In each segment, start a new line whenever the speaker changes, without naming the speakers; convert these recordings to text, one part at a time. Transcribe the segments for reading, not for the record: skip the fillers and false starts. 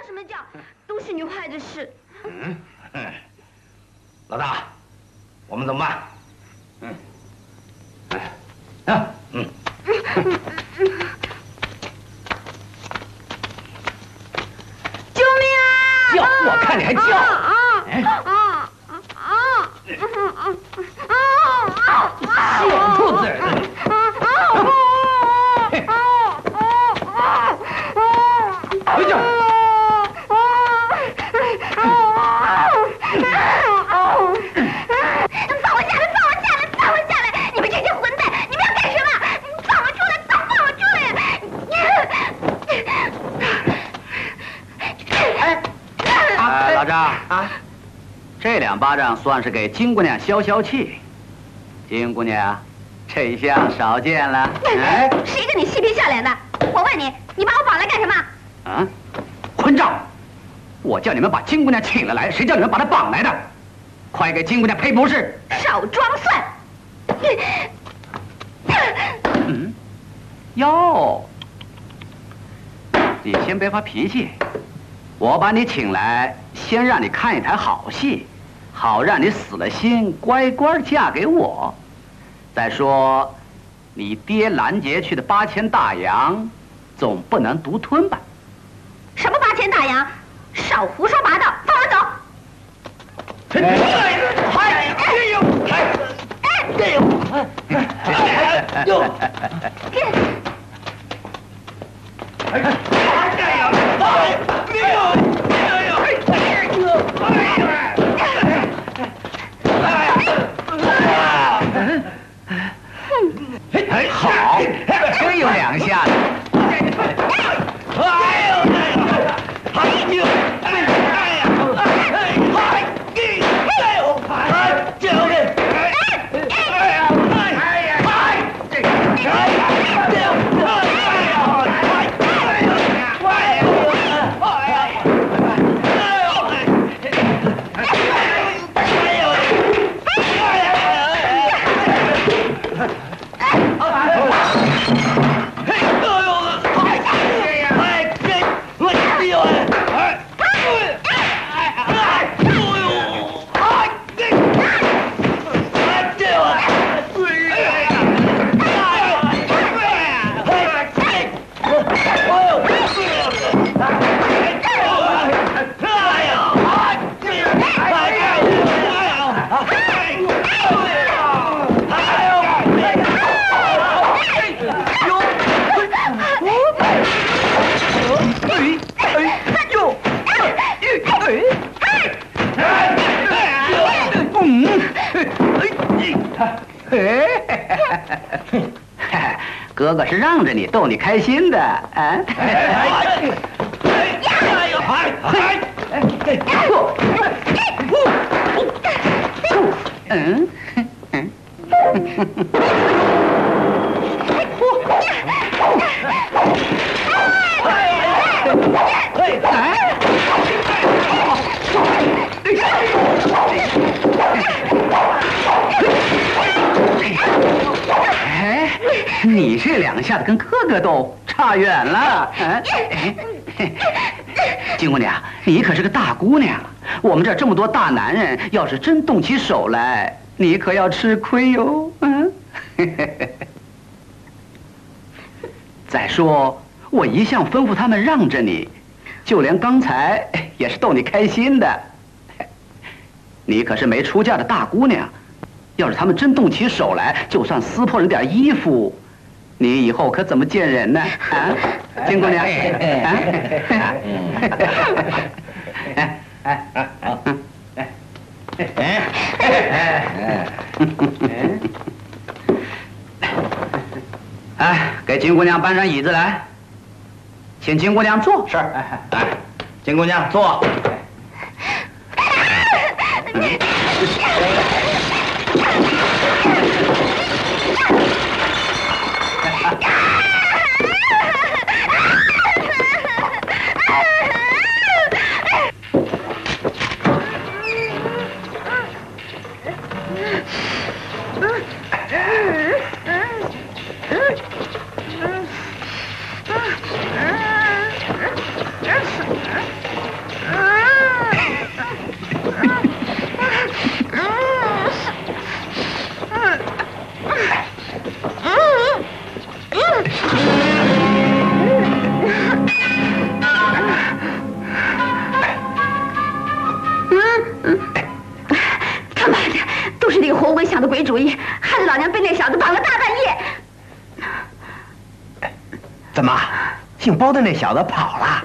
什么叫？都是女孩子事。
老大，我们怎么办？
救命啊！
叫，我看你还叫！小兔子！回去！
放我下来！放我下来！放我下来！你们这些混蛋，你们要干什么？放我出来！放我出来！
老张啊，这2巴掌算是给金姑娘消消气。金姑娘，这一项少见了。哎，
谁跟你嬉皮笑脸的？我问你，你把我绑来干什么？
啊，混账！我叫你们把金姑娘请了来，谁叫你们把她绑来的？快给金姑娘赔不是！
少装蒜！
哟，你先别发脾气，我把你请来，先让你看一台好戏，好让你死了心，乖乖嫁给我。再说，你爹拦截去的8000大洋，总不能独吞吧？
什么8000大洋？少胡说八道！放我走！
好，真有2下子。哥哥是让着你，逗你开心的，啊！你这2下子跟哥哥斗差远了。金姑娘，你可是个大姑娘，我们这儿这么多大男人，要是真动起手来，你可要吃亏哟。再说，我一向吩咐他们让着你，就连刚才也是逗你开心的。你可是没出嫁的大姑娘，要是他们真动起手来，就算撕破人点衣服，你以后可怎么见人呢？啊，金姑娘，哎，给金姑娘搬上椅子来，请金姑娘坐。是。哎，金姑娘坐。 高的那小子跑了。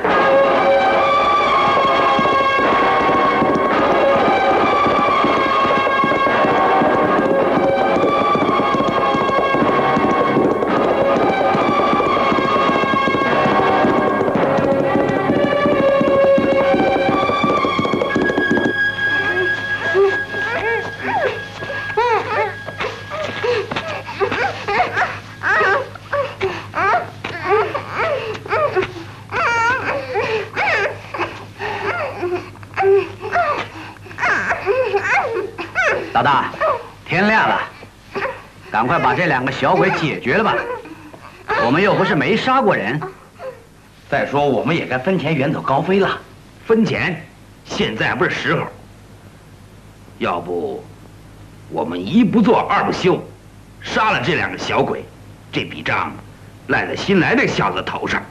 老大，天亮了，赶快把这2个小鬼解决了吧。我们又不是没杀过人。
再说，我们也该分钱远走高飞了。分钱，现在不是时候。要不，我们一不做二不休，杀了这2个小鬼，这笔账赖在新来这小子头上。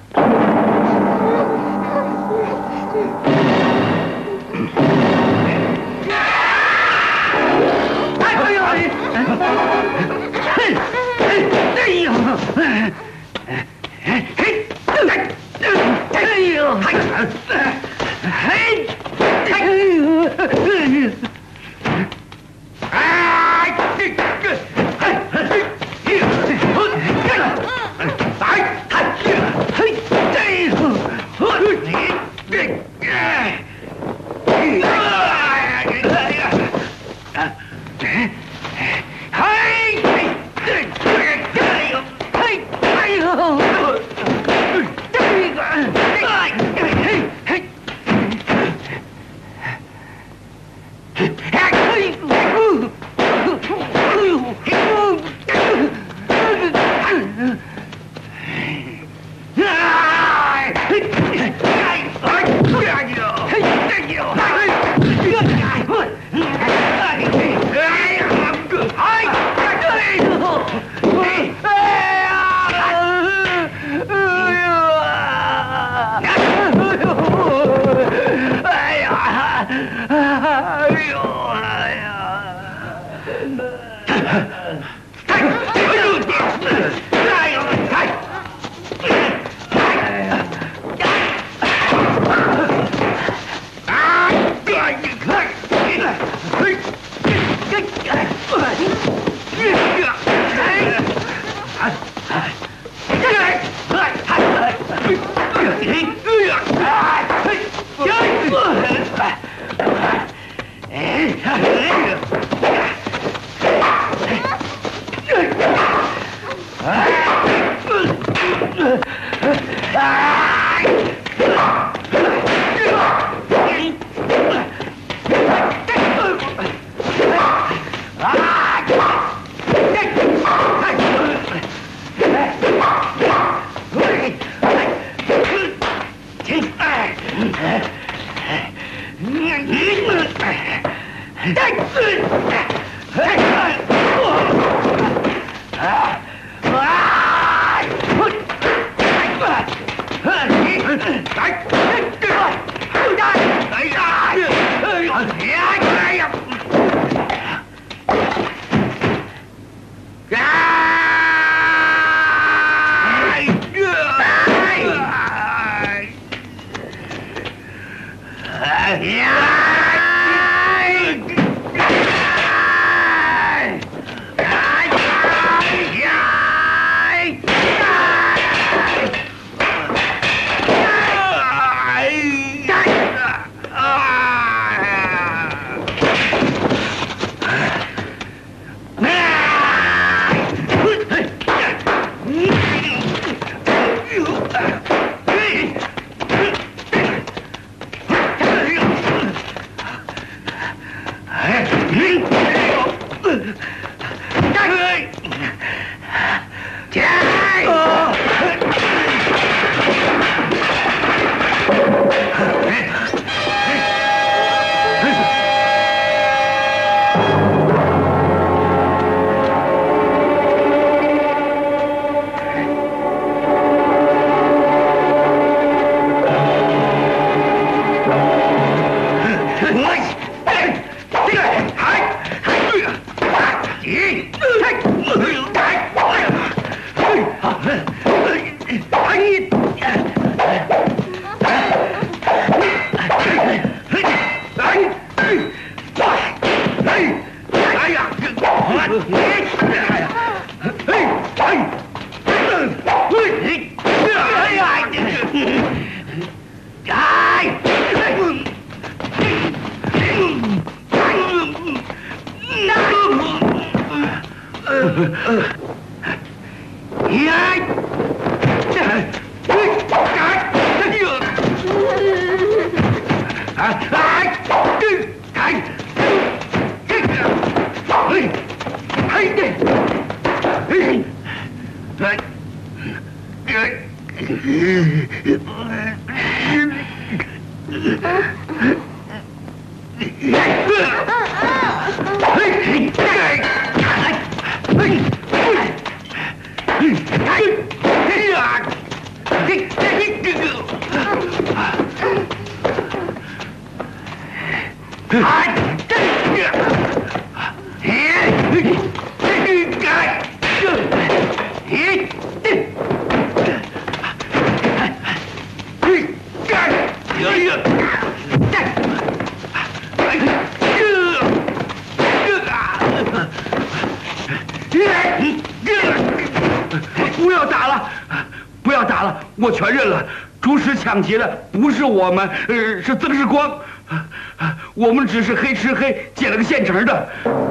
不要打了，不要打了，我全认了，朱石抢劫的不是我们，是曾世光，我们只是黑吃黑捡了个现成的。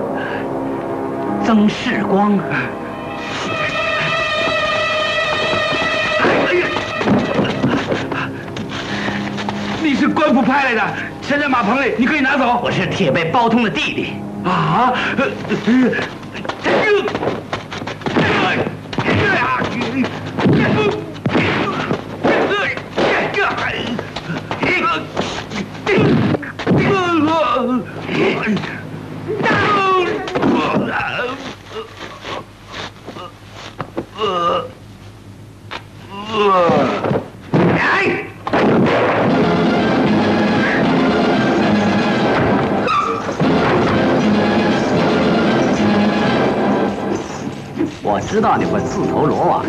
曾世光，
你是官府派来的，现在马棚里，你可以拿走。
我是铁背包通的弟弟。
啊！
我知道你会自投罗网的。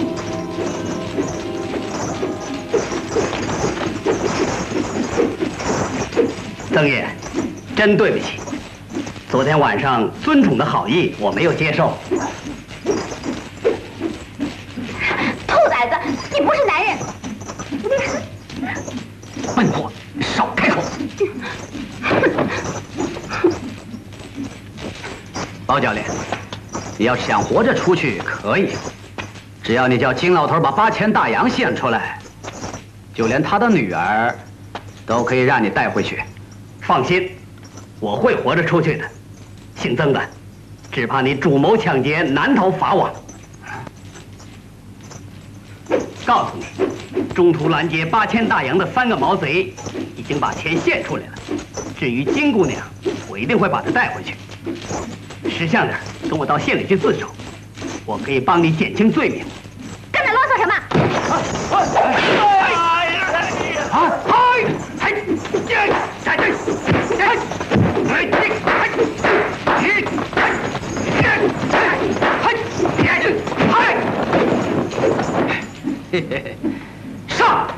曾爷，真对不起，昨天晚上尊宠的好意我没有接受。
兔崽子，你不是男人！
笨货，少开口！包教练。你要是想活着出去，可以，只要你叫金老头把8000大洋献出来，就连他的女儿，都可以让你带回去。放心，我会活着出去的。姓曾的，只怕你主谋抢劫，难逃法网。告诉你，中途拦截8000大洋的3个毛贼，已经把钱献出来了。至于金姑娘，我一定会把她带回去。识相点，跟我到县里去自首，我可以帮你减轻罪名。
跟着啰嗦什么？
上！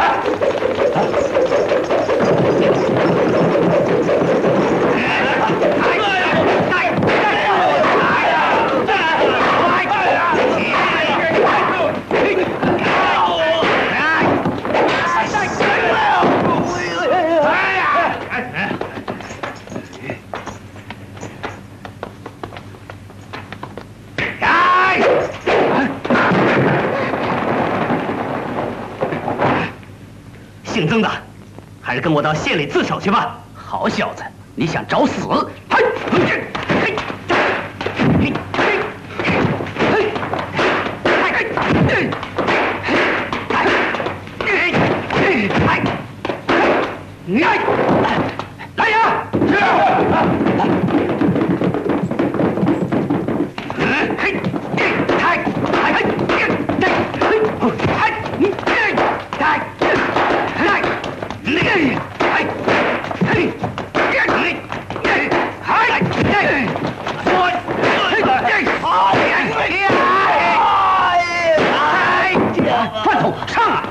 姓曾的，还是跟我到县里自首去吧。
好小子，你想找死？嘿，来呀！饭桶上啊！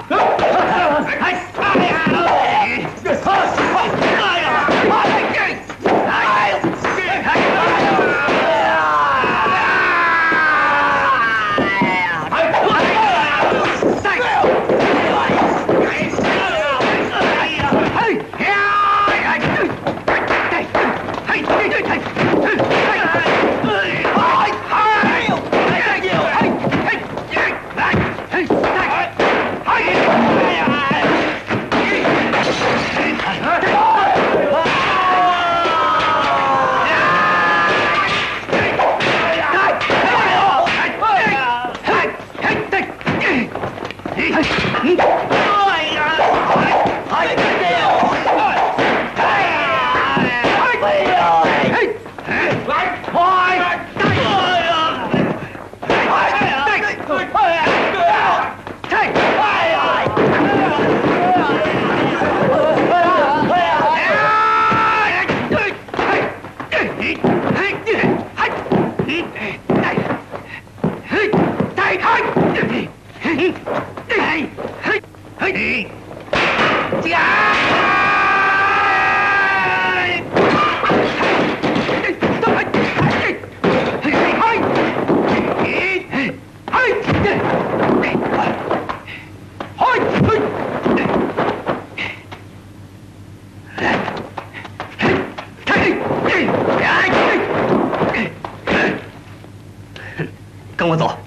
跟我走。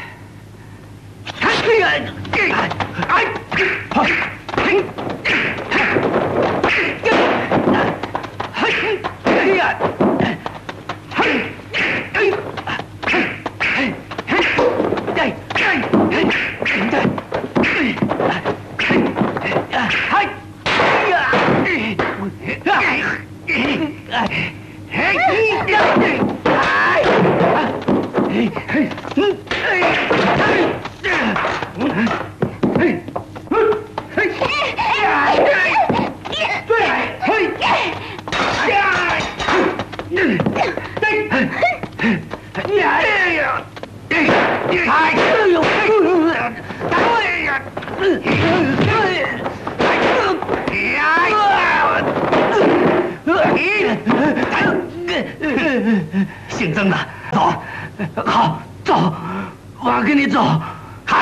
姓曾的，走，好，走，我跟你走。嗨，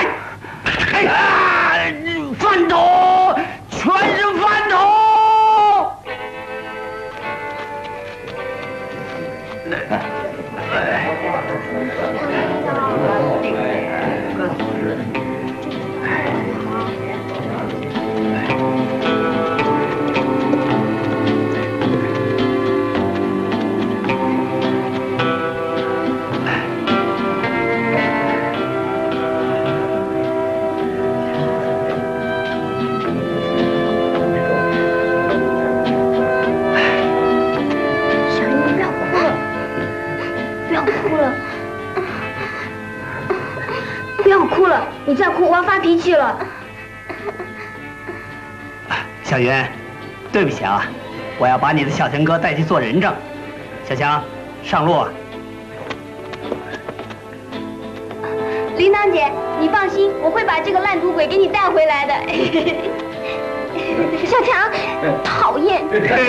饭桶，全是饭桶。
你再哭，我要发脾气了。
小云，对不起啊，我要把你的小强哥带去做人证。小强，上路啊！
铃铛姐，你放心，我会把这个烂赌鬼给你带回来的。 小强，讨厌。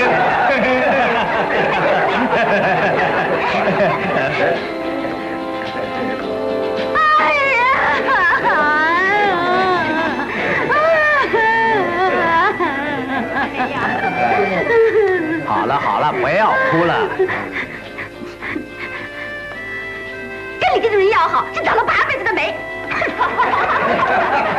好了好了，不要哭了。
跟你这种人要好，是长了8辈子的霉。